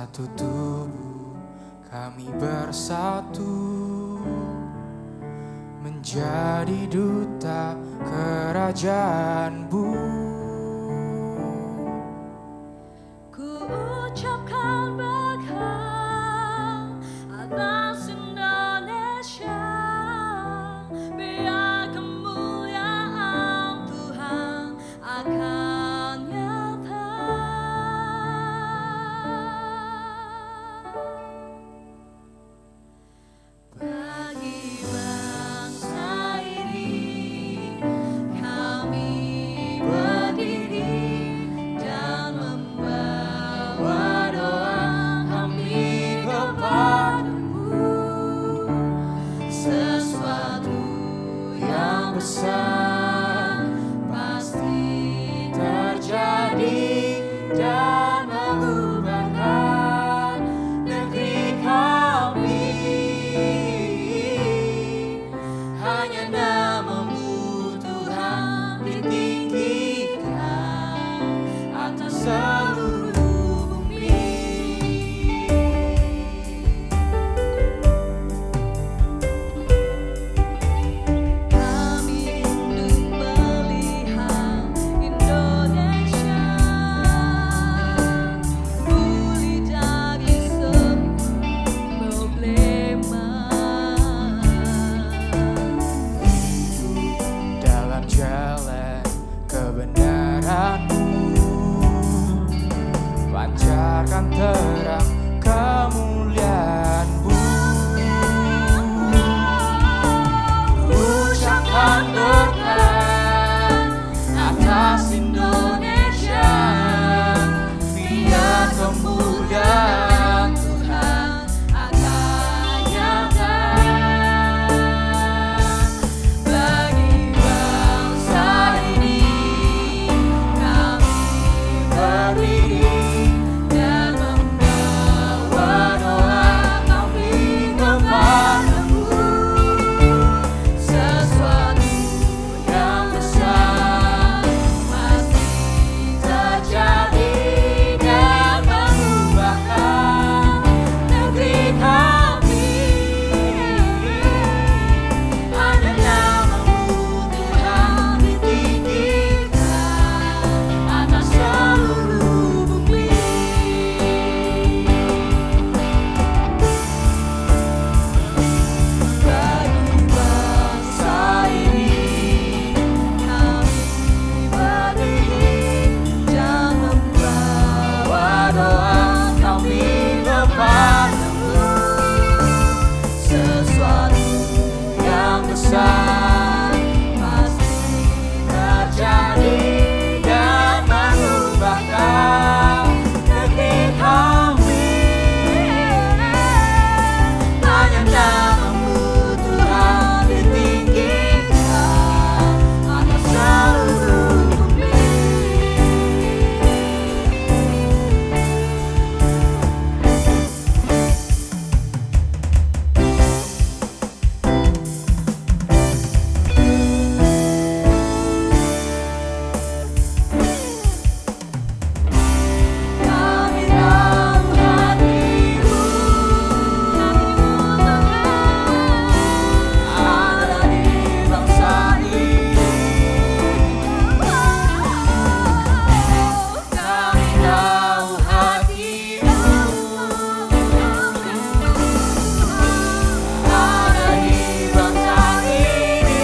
satu tubuh kami bersatu menjadi duta kerajaan-Mu. Ku ucapkan berkat atas Indonesia, biar kemuliaan Tuhan akan nyata. Bagi bangsa ini kami berdiri dan membawa doa kami kepadamu. Sesuatu yang besar pasti terjadi dan mengubahkan negeri kami. Hanya nama-Mu Tuhan ditinggikan atas seluruh bumi. Kami rindu melihat Indonesia pulih dari semua problema. Dalam jalan kebenaran-Mu, pancarkan terang kemuliaan-Mu. Ucapkan berkat atas Indonesia, biar kemuliaan Tuhan akan nyata. Bagi bangsa ini kami berdiri dan membawa doa kami kepadamu. Sesuatu yang besar pasti terjadi dan mengubahkan negeri kami. Hanya nama-Mu Tuhan ditinggikan atas seluruh bumi. Bagi bangsa ini kami berdiri dan membawa doa kami kepadamu. Sesuatu yang besar pasti terjadi dan mengubahkan negeri kami. Hanya nama-Mu Tuhan ditinggikan atas seluruh bumi. Kami tahu hati-Mu ada di bangsa ini. Kami tahu hati-Mu ada di bangsa ini.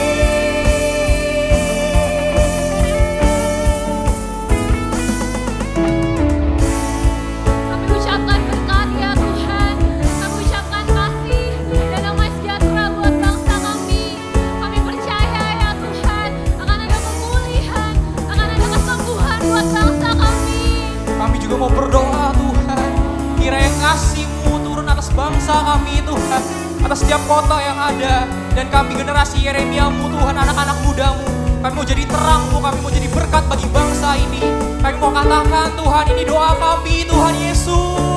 Kami ucapkan berkat ya Tuhan, kami ucapkan kasih dan damai sejahtera buat bangsa kami. Kami percaya ya Tuhan akan ada pemulihan, akan ada kesembuhan buat bangsa kami. Kami juga mau berdoa Tuhan, kiranya kasih-Mu turun atas bangsa kami Tuhan, atas setiap kota yang ada. Dan kami generasi Yeremia-Mu Tuhan, anak-anak muda-Mu, kami mau jadi terang-Mu, kami mau jadi berkat bagi bangsa ini. Kami mau katakan Tuhan, ini doa kami Tuhan Yesus.